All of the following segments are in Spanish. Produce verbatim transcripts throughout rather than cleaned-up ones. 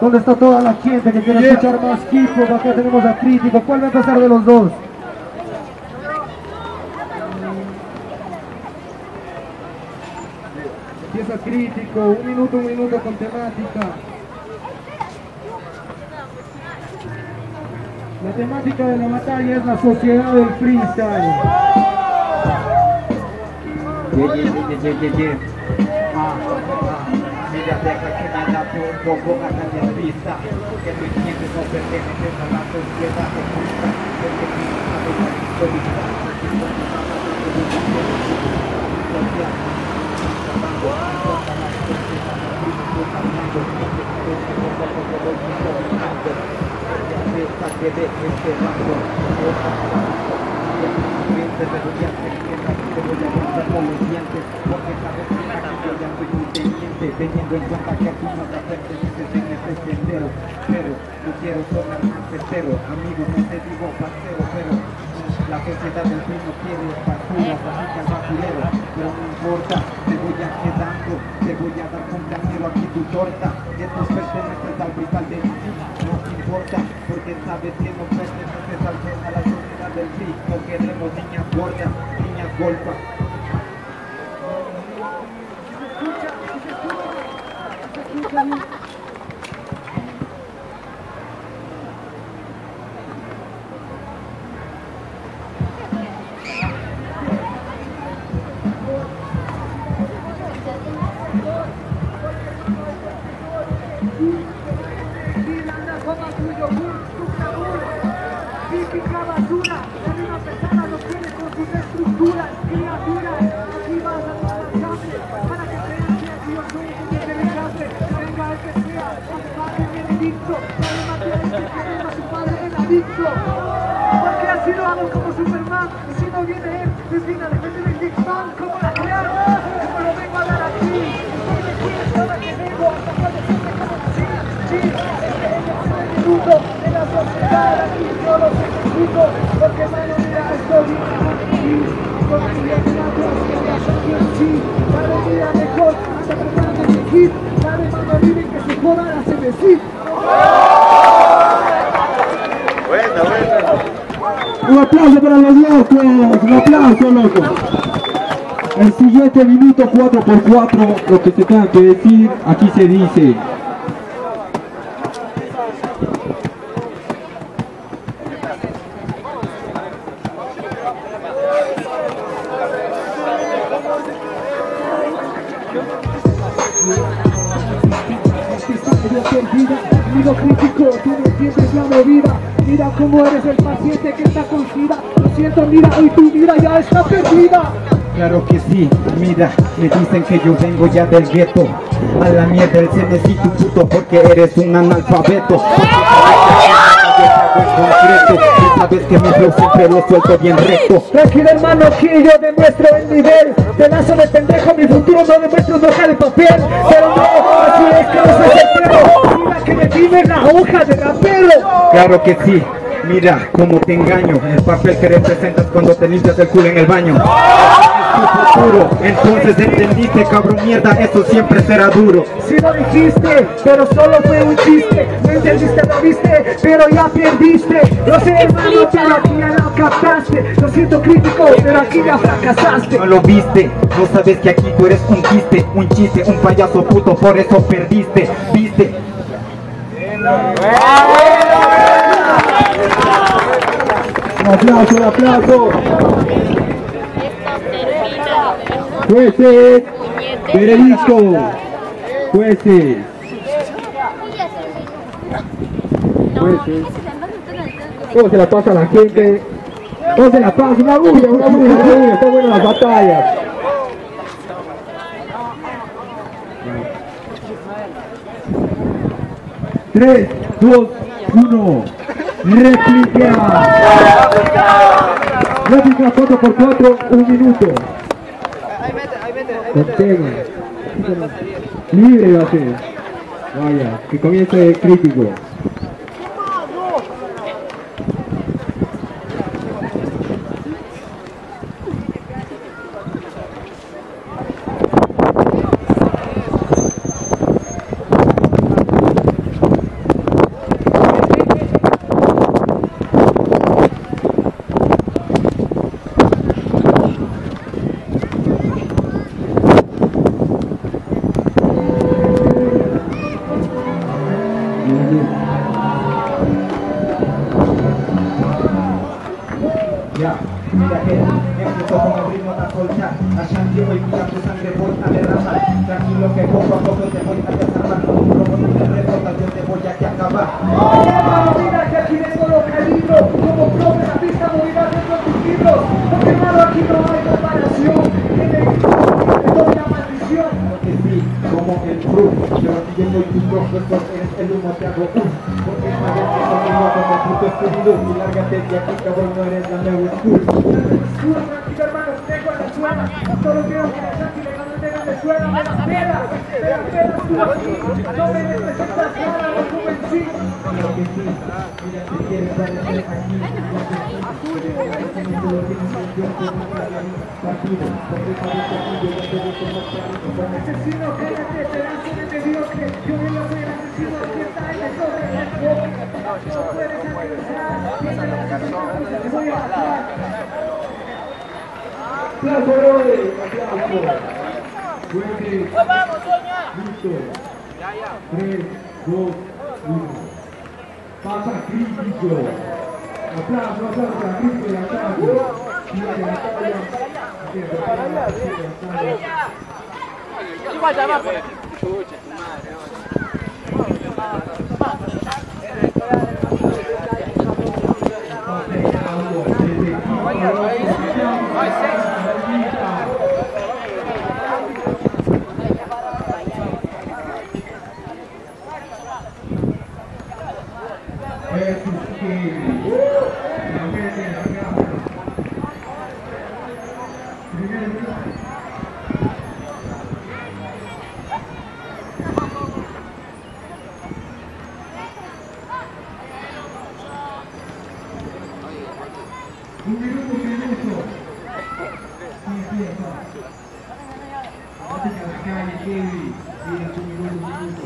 ¿Dónde está toda la gente que quiere yeah. escuchar más hip hop? Acá tenemos a Crítico. ¿Cuál va a empezar de los dos? Empieza Crítico, un minuto, un minuto con temática. La temática de la batalla es la sociedad del freestyle. Yeah, yeah, yeah, yeah, yeah, yeah. Ah, ah. Mira, deja que me adapte un poco a la pista. Que no entiendes, no perteneces a la sociedad oculta. Porque mi madre es histórica. Que de este rango te voy a hacer que te voy a romper con los dientes porque sabes que yo ya soy muy teniente teniendo en cuenta que aquí no te perteneces en este sendero pero yo quiero sonar más entero amigo no te digo parcero pero la sociedad del fin no quiere basuras así que al basurero pero no importa te voy a quedando te voy a dar con placero aquí tu torta estos perteneces al vital de mi vida no importa porque sabes que no perteneces al fin a la sociedad del fin no queremos niñas gordas niñas golfas. Porque así lo hago como Superman. Y si no viene él, pues viene de repente el Big Bang. Como la crearon, como lo vengo a dar aquí. Porque quieres cada que vengo hasta cuando siempre como así. Sí, este es el minuto de la sociedad. Aquí yo los ejecuto. Porque mano, mira, estoy bien aquí. Con mi liderazgo, que me hace aquí en sí. Dale, mira, mejor, anda preparando ese hit. Dale, mano, vive que se jodan a C B C. Buena, buena. Un aplauso para los locos, un aplauso, loco. El siguiente minuto cuatro por cuatro, lo que se tenga que decir, aquí se dice. Amigo crítico, tú no entiendes la movida. Mira cómo eres el paciente que está con sida. Lo siento, mira, hoy tu vida ya está perdida. Claro que sí, mira, me dicen que yo vengo ya del gueto. A la mierda el C N C tu puto porque eres un analfabeto. Concreto, y sabes que mi flow siempre lo suelto bien recto. Tranquilo hermano, que yo demuestro el nivel. Pedazo de pendejo, mi futuro no demuestro una hoja de papel. Pero no, así es que no soy el perro. Mira que me pide la hoja de rapero. Claro que sí, mira cómo te engaño. El papel que representas cuando te limpias el culo en el baño. Tu futuro, entonces entendiste, cabrón mierda, eso siempre será duro. Si lo dijiste, pero solo fue un chiste. No entendiste, lo viste, pero ya perdiste. Lo sé hermano, pero aquí ya lo captaste. Lo siento crítico, pero aquí ya fracasaste. No lo viste, no sabes que aquí tú eres un quiste, un chiste, un payaso puto, por eso perdiste, viste. Un aplauso, un aplauso. Jueces, veredicto, jueces, jueces, ¿cómo se la pasa a la gente? ¿Cómo se la pasa? Una bulla, una bulla, una bulla, están buenas las batallas. tres, dos, uno, réplica. Réplica cuatro por cuatro, un minuto. Con tema. Libre va a ser. Vaya, que comience crítico. profesor, eres el humo, te hago un. Porque una vez que conmigo como puto estúpido, y lárgate de aquí, cabrón, no eres la nueva school. Tranquilo, tranquilo, hermano, tengo a la suela. Solo quiero que me saque y cuando tengas de suela, me las pelas. Me las pelas tú aquí. No me necesitas nada, no convencí. Claro que sí, mira, si quieres parecer aquí, ya que sí. No solo tienes el yo con un partido, porque parece aquí, yo ya te dejo más clarito. Asesino, cállate, pedazo de mediocre. Yo no lo soy el asesino, aquí está el sobre el juego. No puedes atravesar. Te voy a matar. ¡Aplauso, brother! ¡Aplauso! Fuerte. ¡Vamos, Sonia! Listo. tres, dos, uno. Pasa crítico. Aplauso, aplauso, a crítico y aplauso. Mira que la tabla. Igual ya va. Un minuto, un minuto. Sí, empieza. Vete a la calle, Kevin. Mira, un minuto, un minuto.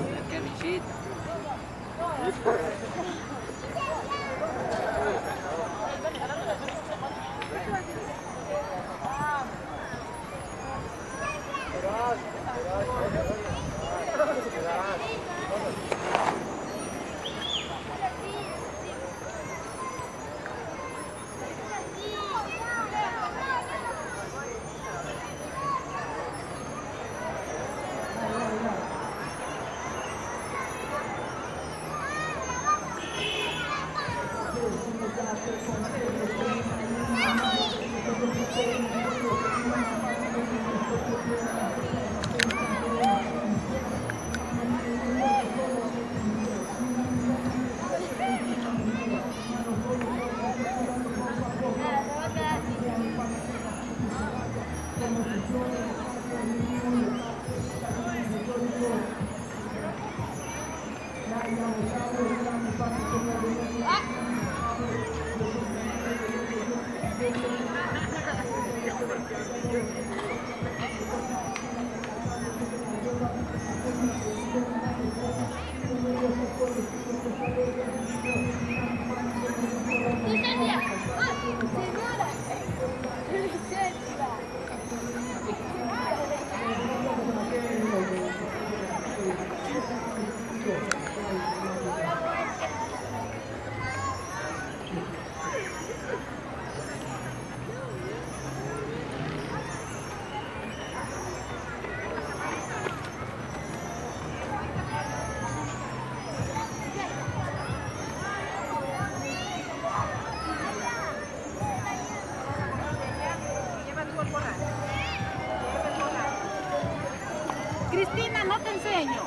Cristina, no te enseño.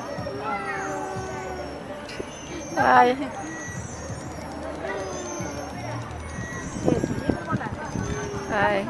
Ay. Ay.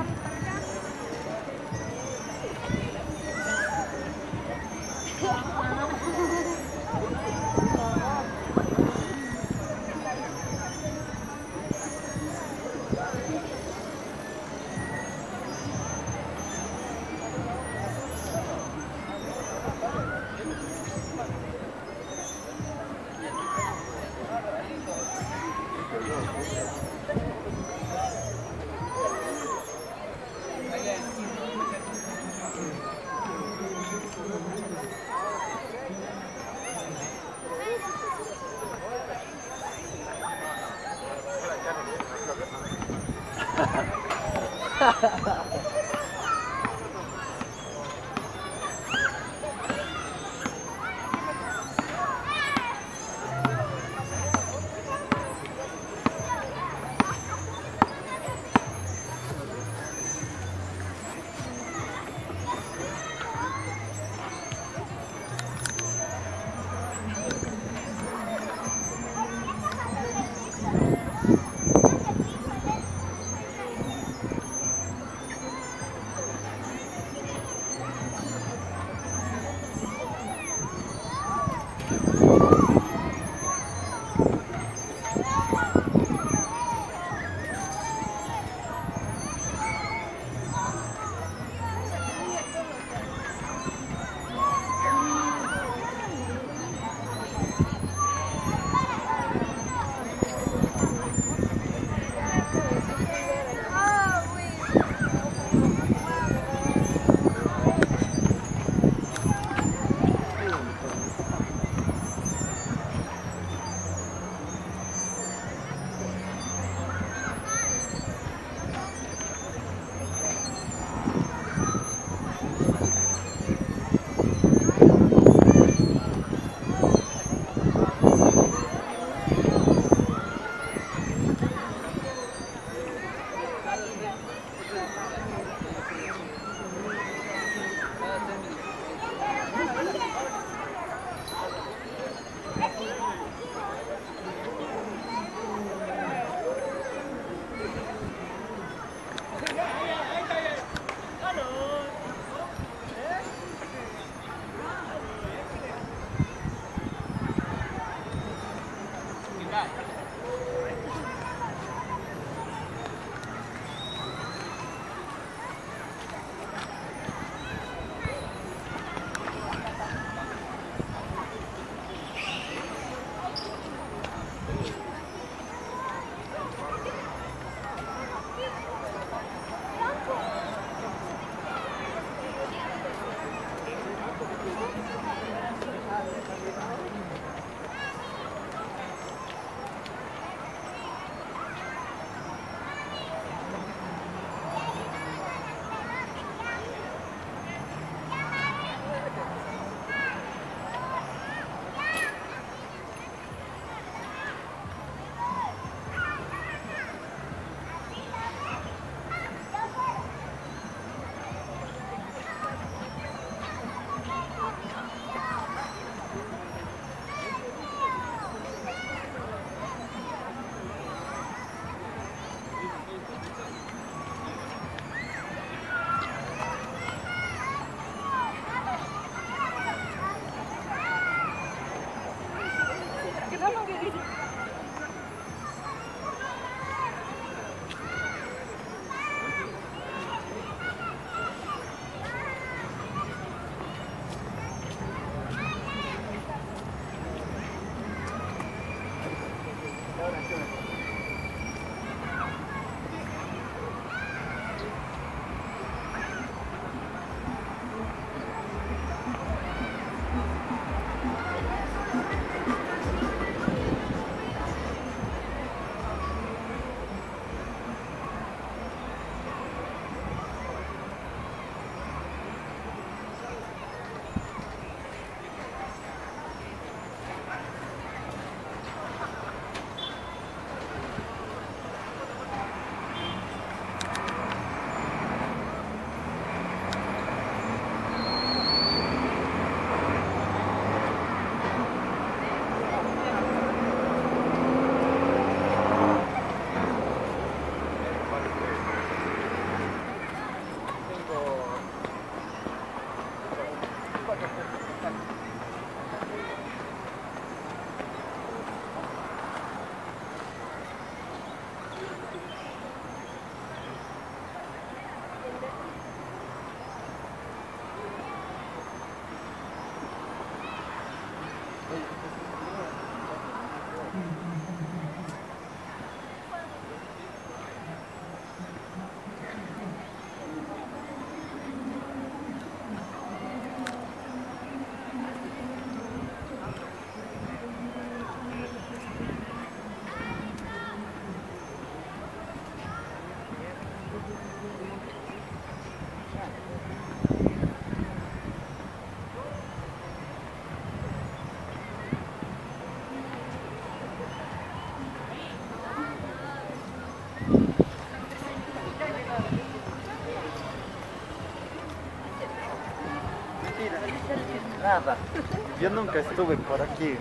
Nada. Yo nunca estuve por aquí.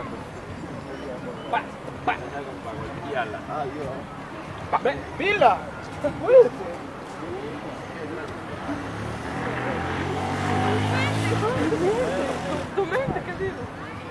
Pa, pa. Ah, yo. Ve, ¡pila! Puede ser. Tu mente, ¿qué dices?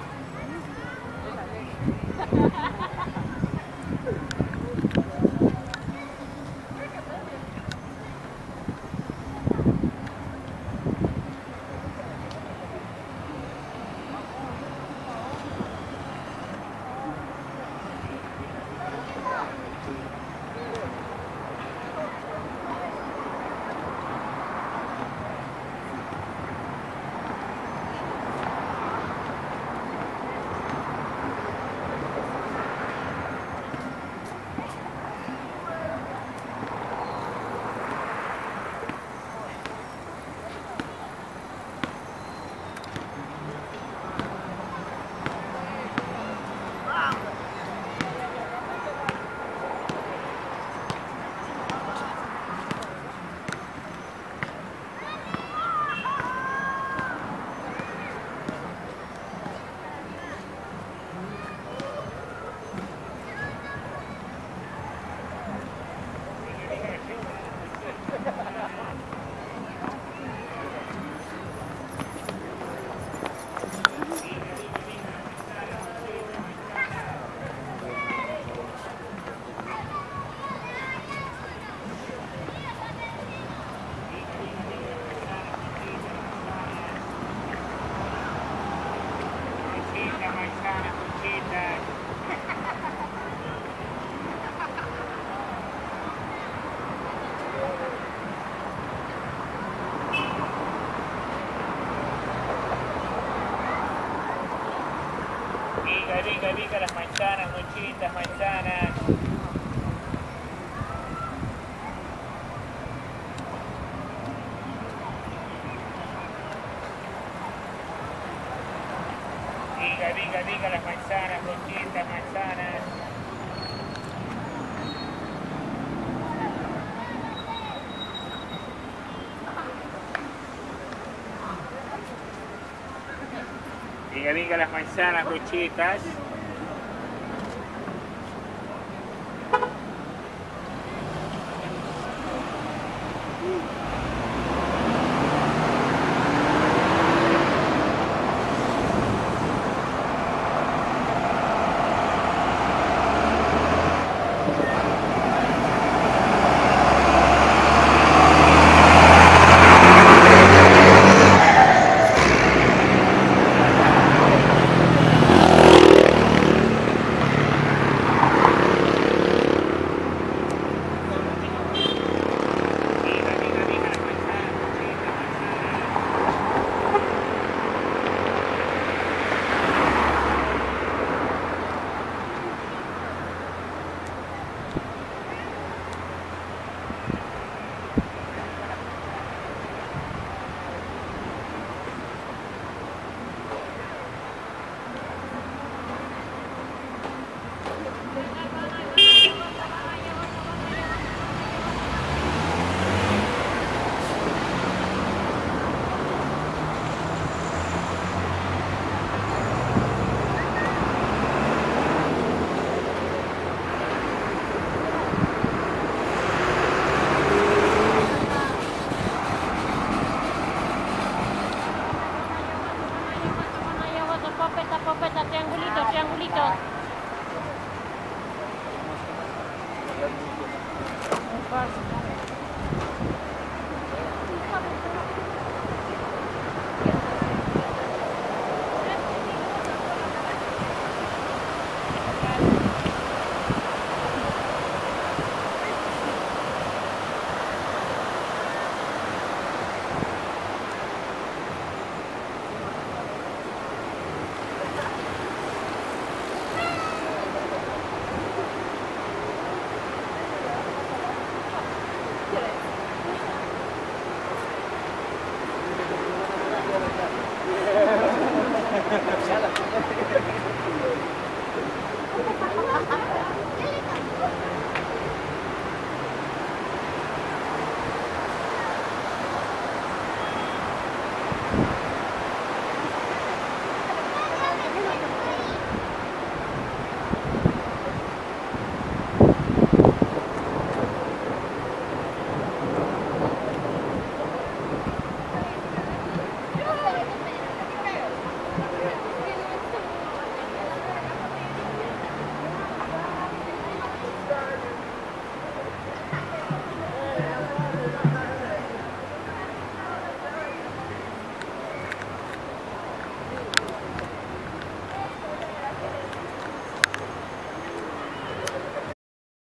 Rica, rica, rica las manzanas, mochitas, manzanas. Rica, rica, rica las manzanas, mochitas, manzanas. Diga, diga las manzanas, brochetas. Pablito.